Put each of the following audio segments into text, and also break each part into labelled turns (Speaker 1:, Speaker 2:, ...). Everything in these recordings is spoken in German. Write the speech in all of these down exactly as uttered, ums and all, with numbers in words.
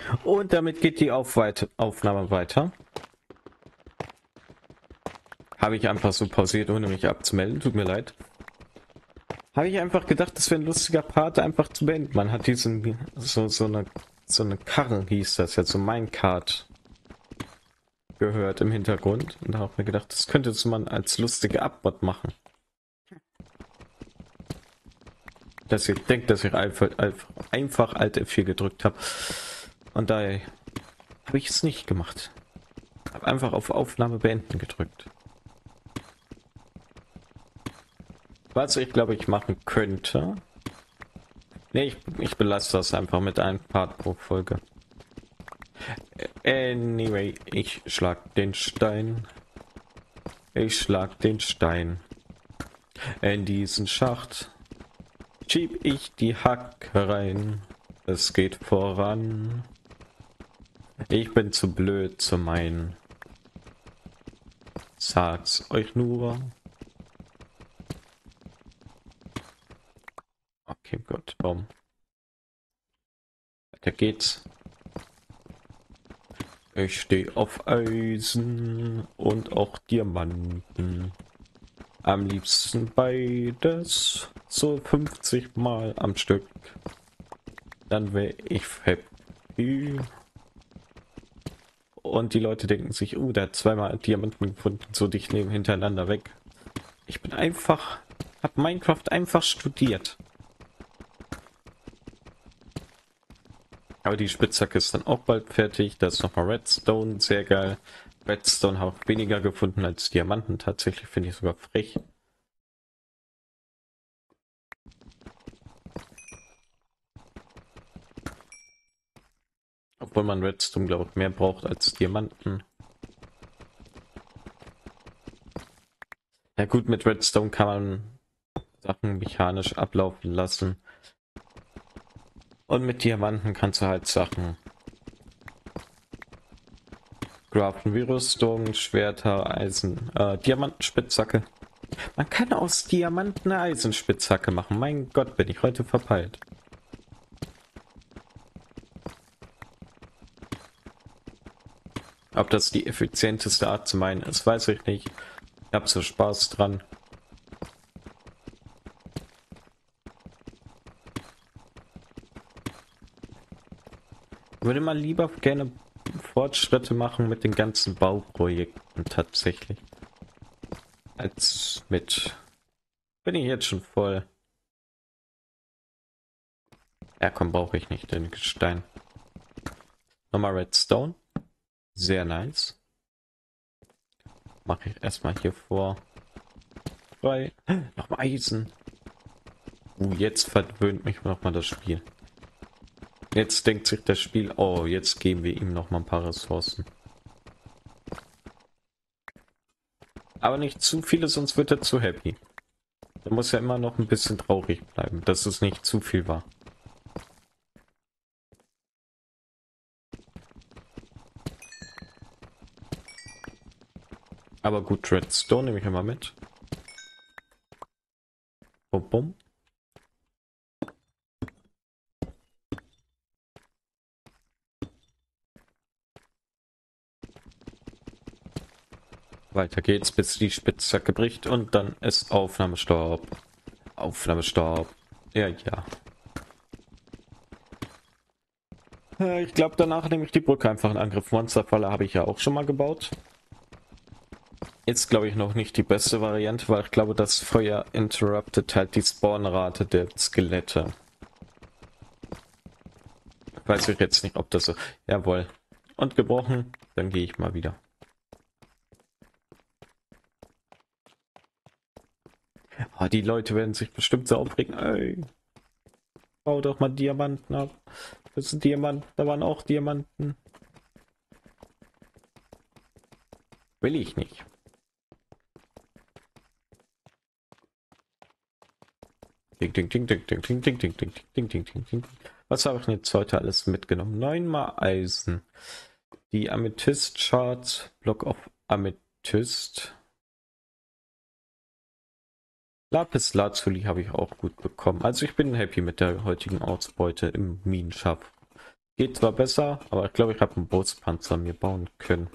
Speaker 1: Und damit geht die Aufweit Aufnahme weiter. Habe ich einfach so pausiert, ohne mich abzumelden. Tut mir leid. Habe ich einfach gedacht, das wäre ein lustiger Part, einfach zu beenden. Man hat diesen, so, so eine, so eine Karre hieß das jetzt, so Minecart gehört im Hintergrund. Und da habe ich mir gedacht, das könnte man als lustige Abmod machen. Dass ihr denkt, dass ich einfach, einfach Alt F vier gedrückt habe. Und daher habe ich es nicht gemacht. Habe einfach auf Aufnahme beenden gedrückt. Was ich glaube ich machen könnte. Ne, ich, ich belasse das einfach mit einem Part pro Folge. Anyway, ich schlag den Stein. Ich schlag den Stein. In diesen Schacht schieb ich die Hacke rein. Es geht voran. Ich bin zu blöd zu meinen. Sag's euch nur. Okay, gut, Baum. Weiter geht's. Ich stehe auf Eisen und auch Diamanten. Am liebsten beides, so fünfzig Mal am Stück. Dann wäre ich happy. Und die Leute denken sich, oh, uh, der hat zweimal Diamanten gefunden, so dicht neben hintereinander weg. Ich bin einfach, hab Minecraft einfach studiert. Aber die Spitzhacke ist dann auch bald fertig. Da ist nochmal Redstone, sehr geil. Redstone habe ich weniger gefunden als Diamanten. Tatsächlich finde ich sogar frech. Obwohl man Redstone, glaube ich, mehr braucht als Diamanten. Ja gut, mit Redstone kann man Sachen mechanisch ablaufen lassen. Und mit Diamanten kannst du halt Sachen craften wie Rüstung, Schwerter, Eisen, äh, Diamantenspitzhacke. Man kann aus Diamanten eine Eisenspitzhacke machen. Mein Gott, bin ich heute verpeilt. Ob das die effizienteste Art zu meinen ist, weiß ich nicht. Ich habe so Spaß dran. Würde man lieber gerne Fortschritte machen mit den ganzen Bauprojekten tatsächlich. Als mit... Bin ich jetzt schon voll. Ja komm, brauche ich nicht, den Gestein. Nochmal Redstone. Sehr nice. Mache ich erstmal hier vor. Frei. Nochmal Eisen. Uh, jetzt verwöhnt mich nochmal das Spiel. Jetzt denkt sich das Spiel, oh, jetzt geben wir ihm noch mal ein paar Ressourcen. Aber nicht zu viele, sonst wird er zu happy. Er muss ja immer noch ein bisschen traurig bleiben, dass es nicht zu viel war. Aber gut, Redstone nehme ich immer mit. Bum, bum. Weiter geht's, bis die Spitzhacke bricht und dann ist Aufnahmestopp. Aufnahmestopp. Ja, ja. Ich glaube, danach nehme ich die Brücke einfach in Angriff. Monsterfalle habe ich ja auch schon mal gebaut. Jetzt glaube ich noch nicht die beste Variante, weil ich glaube, das Feuer interruptet halt die Spawnrate der Skelette. Weiß ich jetzt nicht, ob das so... Jawohl. Und gebrochen, dann gehe ich mal wieder. Oh, die Leute werden sich bestimmt so aufregen. Ey, bau doch mal Diamanten ab. Das sind Diamanten, da waren auch Diamanten. Will ich nicht. Ding, ding, ding, ding, ding, ding, ding, ding, ding, ding, ding, ding, ding. Was habe ich denn jetzt heute alles mitgenommen? Neunmal Eisen. Die Amethyst-Charts, Block of Amethyst. Lapis Lazuli habe ich auch gut bekommen. Also ich bin happy mit der heutigen Ausbeute im Minenschaft. Geht zwar besser, aber ich glaube, ich habe einen Brustpanzer mir bauen können.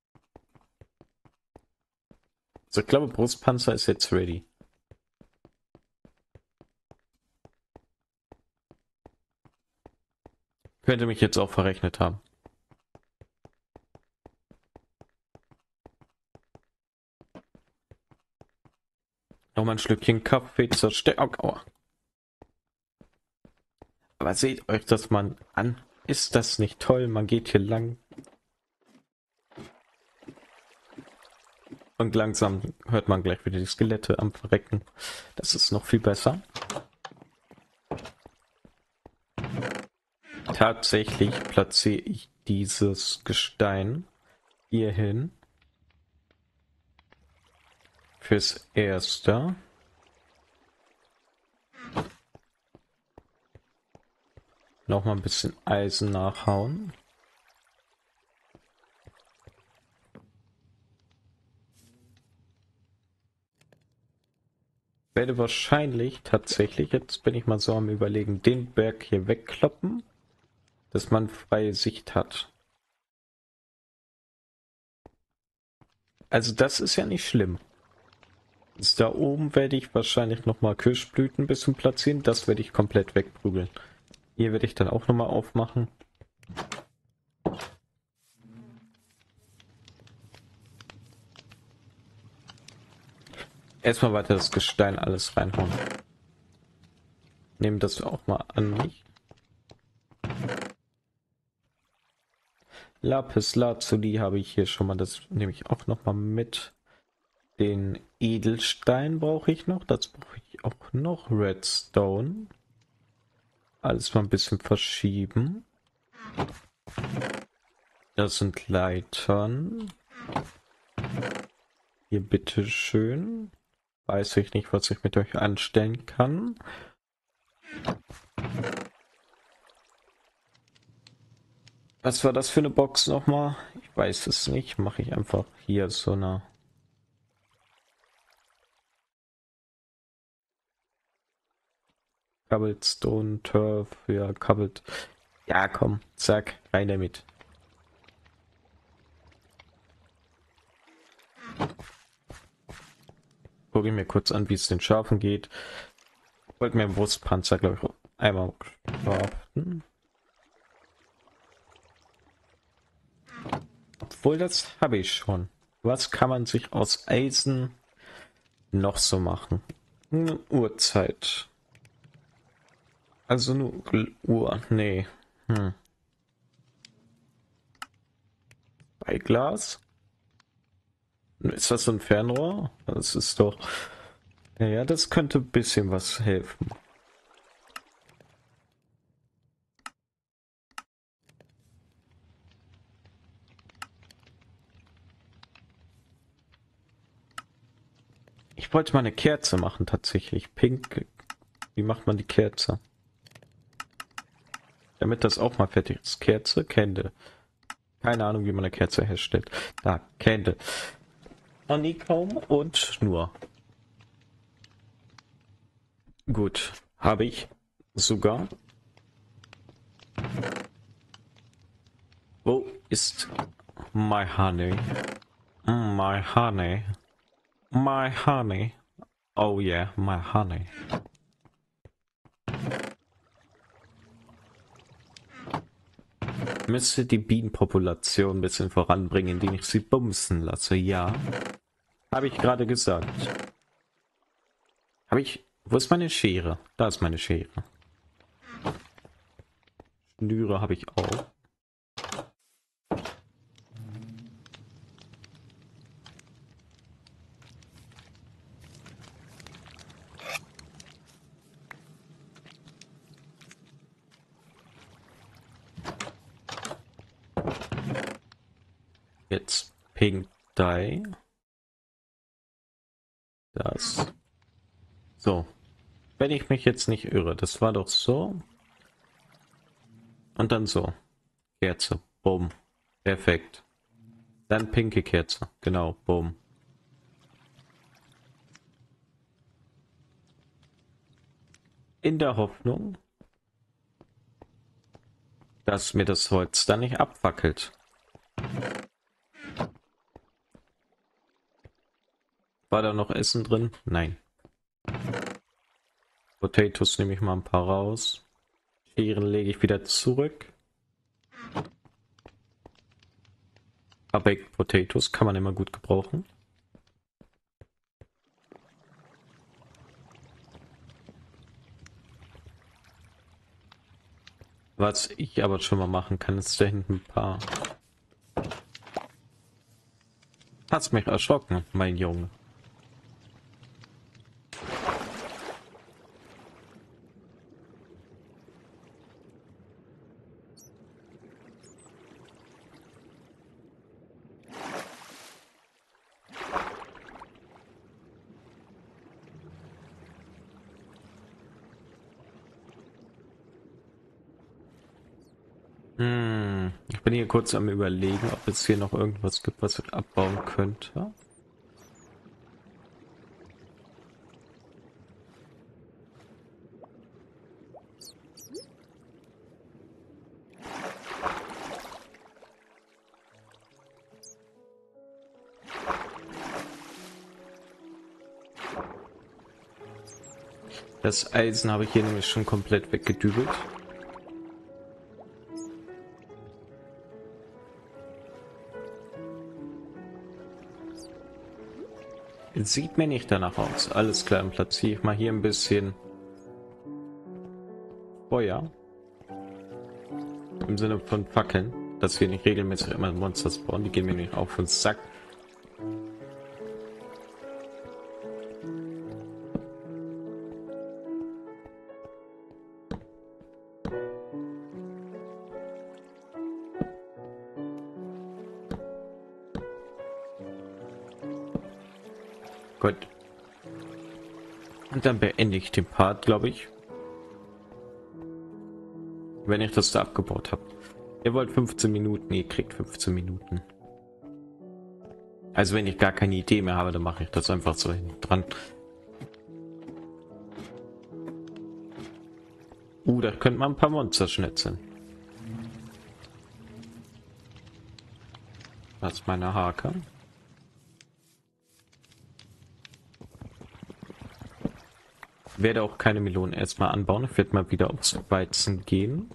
Speaker 1: Also ich glaube, Brustpanzer ist jetzt ready. Könnte mich jetzt auch verrechnet haben. Nochmal ein Schlückchen Kaffee zur Stärkung. Aua. Aber seht euch das mal an. Ist das nicht toll? Man geht hier lang. Und langsam hört man gleich wieder die Skelette am Verrecken. Das ist noch viel besser. Tatsächlich platziere ich dieses Gestein hier hin. Fürs Erste. Noch mal ein bisschen Eisen nachhauen. Werde wahrscheinlich tatsächlich, jetzt bin ich mal so am Überlegen, den Berg hier wegkloppen, dass man freie Sicht hat. Also das ist ja nicht schlimm. Jetzt da oben werde ich wahrscheinlich nochmal Kirschblüten ein bisschen platzieren. Das werde ich komplett wegprügeln. Hier werde ich dann auch nochmal aufmachen. Erstmal weiter das Gestein alles reinhauen. Nehmen das auch mal an mich. Lapis Lazuli habe ich hier schon mal. Das nehme ich auch nochmal mit. Den Edelstein brauche ich noch. Das brauche ich auch noch. Redstone. Alles mal ein bisschen verschieben. Das sind Leitern. Hier bitteschön. Weiß ich nicht, was ich mit euch anstellen kann. Was war das für eine Box nochmal? Ich weiß es nicht. Mache ich einfach hier so eine... Cobblestone, Turf, ja, Cobbled. Ja, komm, zack, rein damit. Gucke ich mir kurz an, wie es den Schafen geht. Wollte mir einen Brustpanzer, glaube ich, einmal craften. Obwohl, das habe ich schon. Was kann man sich aus Eisen noch so machen? Eine Uhrzeit. Also nur Uhr, nee. Hm. Bei Glas? Ist das so ein Fernrohr? Das ist doch... Ja, ja, das könnte ein bisschen was helfen. Ich wollte mal eine Kerze machen, tatsächlich. Pink. Wie macht man die Kerze? Damit das auch mal fertig ist. Kerze, Candle. Keine Ahnung, wie man eine Kerze herstellt. Da, Candle. Honeycomb und Schnur. Gut, habe ich sogar. Wo ist my honey? Mm, my honey. My honey. Oh yeah, my honey. Müsste die Bienenpopulation ein bisschen voranbringen, indem ich sie bumsen lasse. Ja, habe ich gerade gesagt. Habe ich... Wo ist meine Schere? Da ist meine Schere. Schnüre habe ich auch. Jetzt Pink Dye. Das. So. Wenn ich mich jetzt nicht irre, das war doch so. Und dann so. Kerze. Bumm. Perfekt. Dann pinke Kerze. Genau. Bumm. In der Hoffnung, dass mir das Holz dann nicht abfackelt. War da noch Essen drin? Nein. Potatoes nehme ich mal ein paar raus. Scheren lege ich wieder zurück. Aber Baked Potatoes kann man immer gut gebrauchen. Was ich aber schon mal machen kann, ist da hinten ein paar... Hat's mich erschrocken, mein Junge. Hm, ich bin hier kurz am Überlegen, ob es hier noch irgendwas gibt, was ich abbauen könnte. Das Eisen habe ich hier nämlich schon komplett weggedübelt. Sieht mir nicht danach aus. Alles klar, dann platziere ich mal hier ein bisschen Feuer. Im Sinne von Fackeln, dass wir nicht regelmäßig immer Monster spawnen. Die gehen mir nicht auf den Sack. Gut. Und dann beende ich den Part, glaube ich. Wenn ich das da abgebaut habe. Ihr wollt fünfzehn Minuten, ihr kriegt fünfzehn Minuten. Also wenn ich gar keine Idee mehr habe, dann mache ich das einfach so hinten dran. Uh, da könnte man ein paar Monster schnitzeln. Das ist meine Hake. Werde auch keine Melonen erstmal anbauen. Ich werde mal wieder aufs Weizen gehen.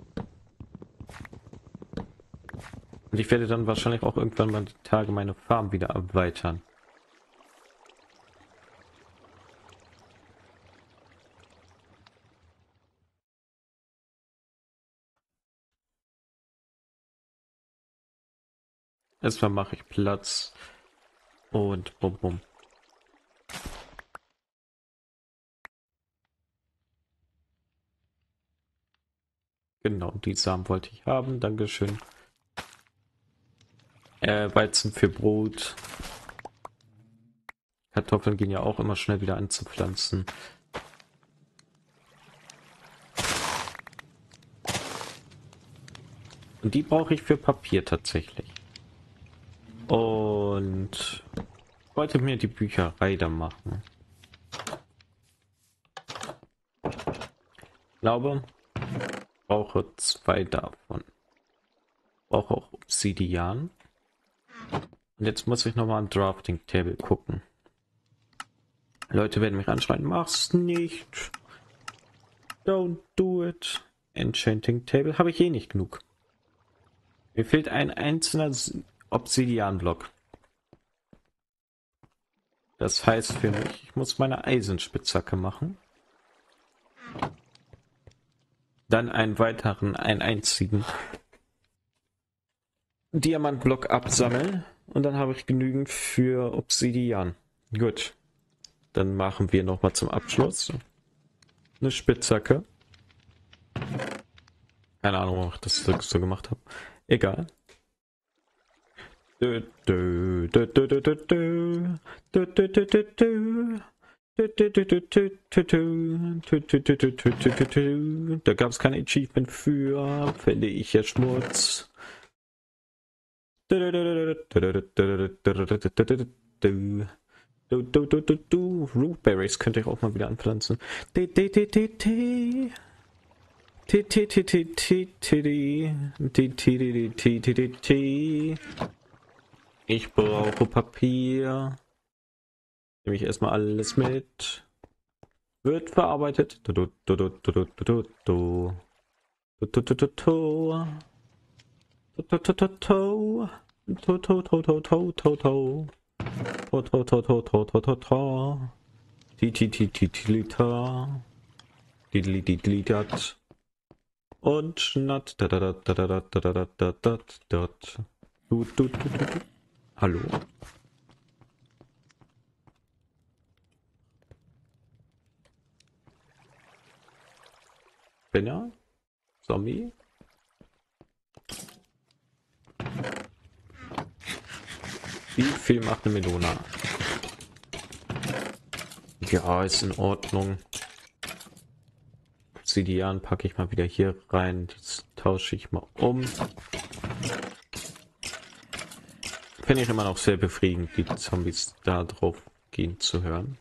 Speaker 1: Und ich werde dann wahrscheinlich auch irgendwann mal die Tage meine Farm wieder erweitern. Erstmal mache ich Platz und bum bum. Genau, die Samen wollte ich haben. Dankeschön. Äh, Weizen für Brot. Kartoffeln gehen ja auch immer schnell wieder anzupflanzen. Und die brauche ich für Papier tatsächlich. Und wollte mir die Bücherei da machen. Ich glaube, ich brauche zwei davon. Brauche auch Obsidian. Und jetzt muss ich noch mal am Drafting Table gucken. Leute werden mich anschreien, mach's nicht. Don't do it. Enchanting Table habe ich eh nicht genug. Mir fehlt ein einzelner Obsidian-Block. Das heißt für mich, ich muss meine Eisenspitzhacke machen. Dann einen weiteren, einen einzigen Diamantblock absammeln. Und dann habe ich genügend für Obsidian. Gut. Dann machen wir noch mal zum Abschluss eine Spitzhacke. Keine Ahnung, warum ich das so gemacht habe. Egal. Da gab es kein Achievement für. Finde ich ja Schmutz. Rootberries könnte ich auch mal wieder anpflanzen. Ti, ti, ti, ti, ti, ti, ti, ti, ti, ti, ti, ti, ti. Ich brauche Papier. Nehme ich erstmal alles mit. Wird verarbeitet. Du, du, du, du, du, du, du, du. Du, du, du, du, du. Du, du, du, du, du. To, to, to, to, to, to, to. To, to, to, to, to, to, to, to. Ti, ti, ti, ti, ti, liter. Didli, didli, dat. Und schnatt. Da, da, da, da, da, da, da, da, da, da, da. Du, du, du, du, du. Hallo? Benja? Zombie? Wie viel macht eine Melone? Ja, ist in Ordnung. Obsidian packe ich mal wieder hier rein. Das tausche ich mal um. Finde ich immer noch sehr befriedigend, die Zombies da drauf gehen zu hören.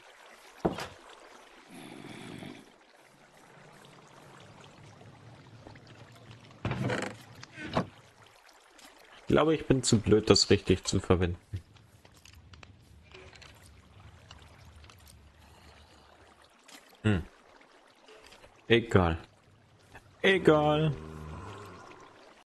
Speaker 1: Ich glaube, ich bin zu blöd, das richtig zu verwenden. Hm. Egal. Egal.